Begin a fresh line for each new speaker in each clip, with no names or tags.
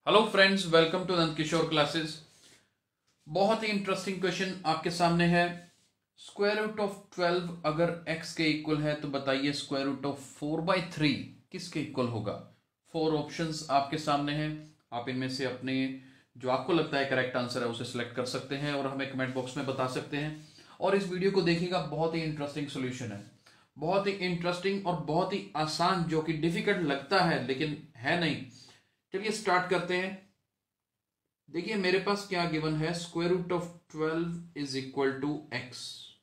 Hello friends, welcome to Nand Kishore classes. बहुत ही interesting question आपके सामने है। स्क्वायर रूट ऑफ 12 अगर x के इक्वल है तो बताइए स्क्वायर रूट ऑफ 4/3 किसके इक्वल होगा। 4 ऑप्शंस आपके सामने हैं। आप इनमें से अपने जो आपको लगता है करेक्ट आंसर है उसे सिलेक्ट कर सकते हैं और हमें कमेंट बॉक्स में बता सकते हैं। और इस वीडियो को देखिएगा, बहुत ही इंटरेस्टिंग सोल्यूशन है, बहुत ही इंटरेस्टिंग और बहुत ही आसान, जो कि डिफिकल्ट लगता है लेकिन है नहीं। चलिए स्टार्ट करते हैं। देखिए मेरे पास क्या गिवन है, square root of 12 is equal to x.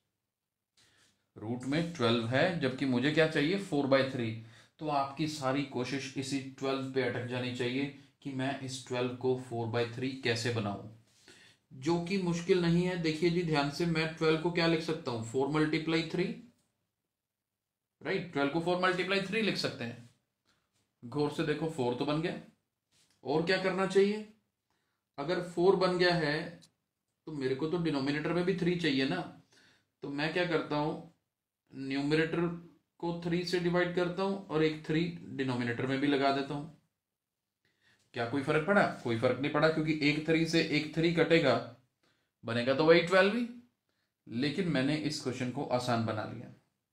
Root में 12 है जबकि मुझे क्या चाहिए, 4/3। तो आपकी सारी कोशिश इसी 12 पे अटक जानी चाहिए कि मैं इस 12 को 4/3 कैसे बनाऊं, जो कि मुश्किल नहीं है। देखिए जी ध्यान से, मैं 12 को क्या लिख सकता हूं, 4 मल्टीप्लाई 3, राइट। 12 को 4 मल्टीप्लाई 3 लिख सकते हैं। गौर से देखो, 4 तो बन गया। और क्या करना चाहिए, अगर 4 बन गया है तो मेरे को तो डिनोमिनेटर में भी 3 चाहिए ना। तो मैं क्या करता हूं, न्यूमरेटर को 3 से डिवाइड करता हूं और एक 3 डिनोमिनेटर में भी लगा देता हूं। क्या कोई फर्क पड़ा? कोई फर्क नहीं पड़ा, क्योंकि एक 3 से एक 3 कटेगा, बनेगा तो वही 12 ही। लेकिन मैंने इस क्वेश्चन को आसान बना लिया।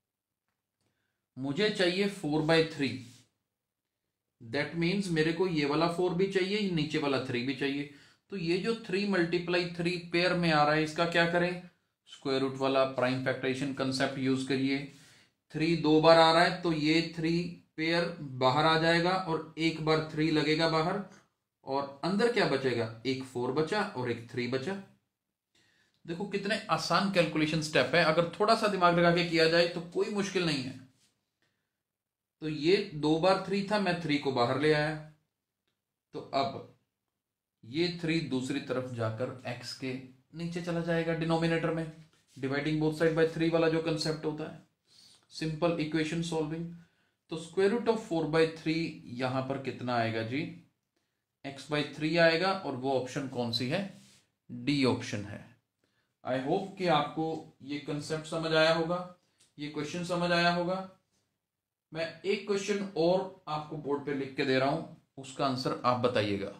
मुझे चाहिए 4/3, दैट मीन्स मेरे को ये वाला 4 भी चाहिए, नीचे वाला 3 भी चाहिए। तो ये जो 3 मल्टीप्लाई 3 पेयर में आ रहा है, इसका क्या करें, स्क्वायर रूट वाला प्राइम फैक्टराइजेशन कंसेप्ट यूज करिए। 3 2 बार आ रहा है तो ये 3 पेयर बाहर आ जाएगा और एक बार 3 लगेगा बाहर, और अंदर क्या बचेगा, एक 4 बचा और एक 3 बचा। देखो कितने आसान कैलकुलेशन स्टेप है, अगर थोड़ा सा दिमाग लगा के किया जाए तो कोई मुश्किल नहीं है। तो ये 2 बार 3 था, मैं 3 को बाहर ले आया। तो अब ये 3 दूसरी तरफ जाकर x के नीचे चला जाएगा डिनोमिनेटर में, डिवाइडिंग बोथ साइड बाय 3 वाला जो कंसेप्ट होता है, सिंपल इक्वेशन सॉल्विंग। तो स्क्वायर रूट ऑफ 4/3 यहां पर कितना आएगा जी, x/3 आएगा। और वो ऑप्शन कौन सी है, डी ऑप्शन है। आई होप कि आपको ये कंसेप्ट समझ आया होगा, ये क्वेश्चन समझ आया होगा। मैं एक क्वेश्चन और आपको बोर्ड पे लिख के दे रहा हूं, उसका आंसर आप बताइएगा।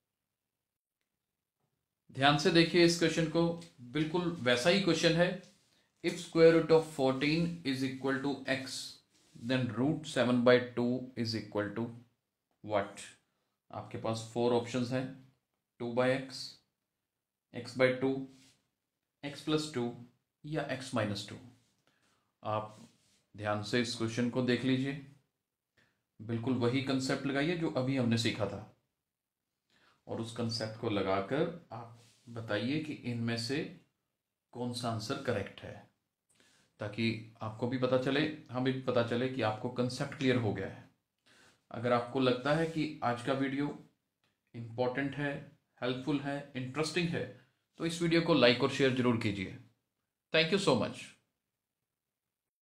ध्यान से देखिए इस क्वेश्चन को, बिल्कुल वैसा ही क्वेश्चन है। If square root of 14 is equal to x, then root 7/2 is equal to what. आपके पास 4 ऑप्शंस हैं, 2/x, x/2, x+2 या x-2। आप ध्यान से इस क्वेश्चन को देख लीजिए, बिल्कुल वही कंसेप्ट लगाइए जो अभी हमने सीखा था, और उस कंसेप्ट को लगाकर आप बताइए कि इनमें से कौन सा आंसर करेक्ट है, ताकि आपको भी पता चले, हमें भी पता चले कि आपको कंसेप्ट क्लियर हो गया है। अगर आपको लगता है कि आज का वीडियो इंपॉर्टेंट है, हेल्पफुल है, इंटरेस्टिंग है, तो इस वीडियो को लाइक और शेयर जरूर कीजिए। Thank you so much.